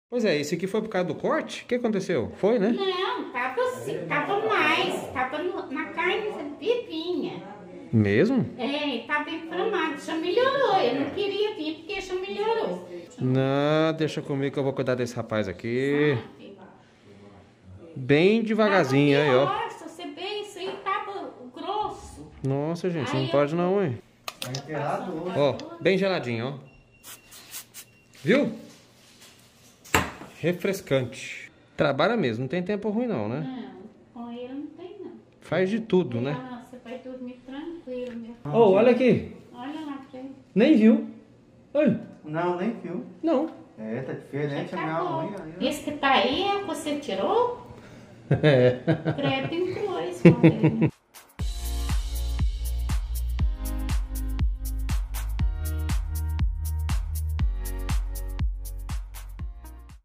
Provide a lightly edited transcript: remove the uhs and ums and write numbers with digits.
Pois é, esse aqui foi por causa do corte? O que aconteceu? Foi, né? Não, tava mais. Tava na carne vivinha. Mesmo? É, tava inflamado. Já melhorou. Eu não queria vir porque já melhorou. Não, deixa comigo que eu vou cuidar desse rapaz aqui. Bem devagarzinho, aí, ó. Nossa, você vê, isso aí tava grosso. Nossa, gente, Aí não pode não, hein? Tá enterrado hoje. Ó, bem geladinho, ó. Viu? Refrescante. Trabalha mesmo, não tem tempo ruim não, né? Não, com ele não tem não. Faz de tudo, né? Ah, você vai dormir tranquilo, meu. Oh, olha aqui. Olha lá, tem. Nem viu. Oi. Não, nem fio. Não. É, tá diferente a minha unha. Esse que tá aí, você tirou? É. Credo, tem dois.